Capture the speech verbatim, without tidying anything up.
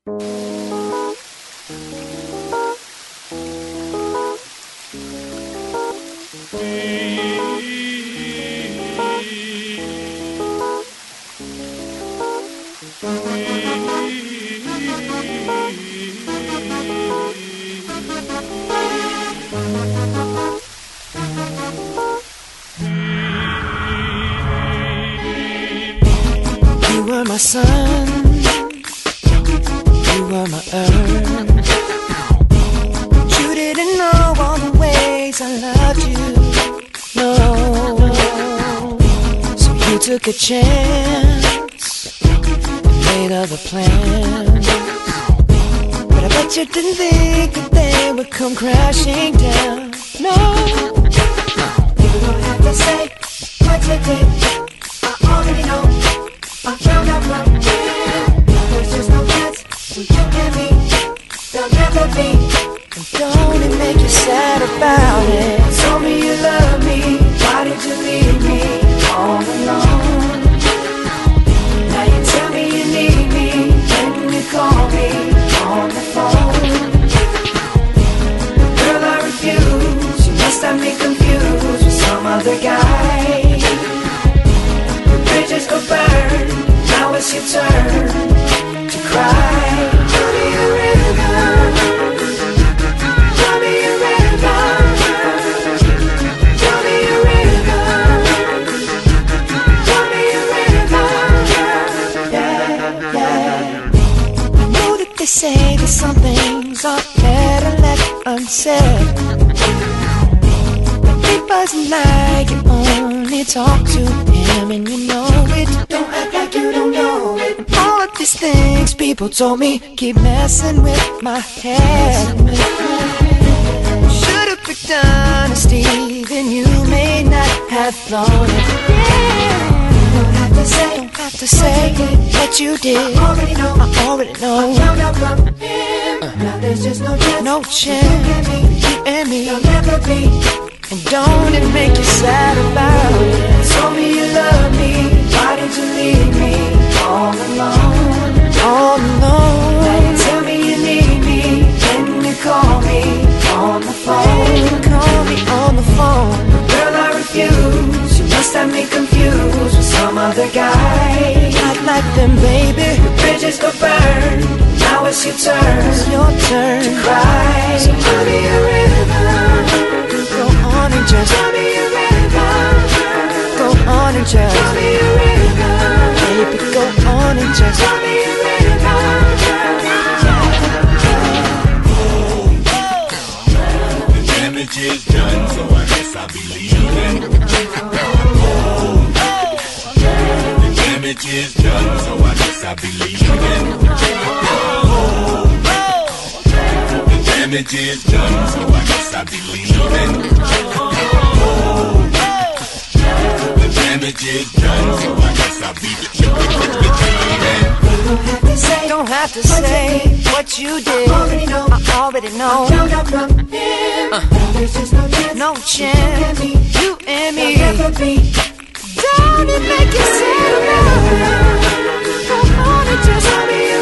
You were my sun, you were my earth. You didn't know all the ways I loved you, no. So you took a chance and made other plans, but I bet you didn't think that they would come crashing down, no. You don't have to say what you did, I already know. I found out from here, there's just no chance when you and me, there'll never be. And don't it make you sad about it? Told me you love me, why did you leave me all alone? Now you tell me you need me, when you call me on the phone. Girl, I refuse, you must have me confused with some other guy. Bridges go burn, now it's your turn to cry. Tell me a river, tell me a river, tell me a river, tell me a river, yeah, yeah. I know that they say that some things are better left unsaid, but it wasn't like you only talk to him and you know it. Don't act like you don't know it. And all of these things people told me keep messing with my head. Should've picked honesty, then you may not have thought it. Yeah. Don't have to say, don't have to say what you did. I already know, I already know. I found out from him. Uh. Now there's just no chance, no chance. You and me, you'll never be. And don't it make you sad about it? Told me you love me, why did you leave me all alone? All alone. Now you tell me you need me, when you call me on the phone. You call me on the phone. Girl, I refuse, you must have me confused with some other guy. Not like them, baby. The bridges go burn, now it's your turn, it's your turn to cry. So tell me a river, go on and just tell me a river, go on and just tell me a river, baby, go on and just tell me a river. The damage is done, so I guess I'll be leaving. The damage is done, so I guess I'll be leaving. The damage is done, so I guess I'll be leaving. The damage is done, so I guess I'll be leaving. Don't have to say what you did, I already know. I already know. Uh, there's just no chance, no chance. You and me, don't it make you sad about it? Come on and just tell me.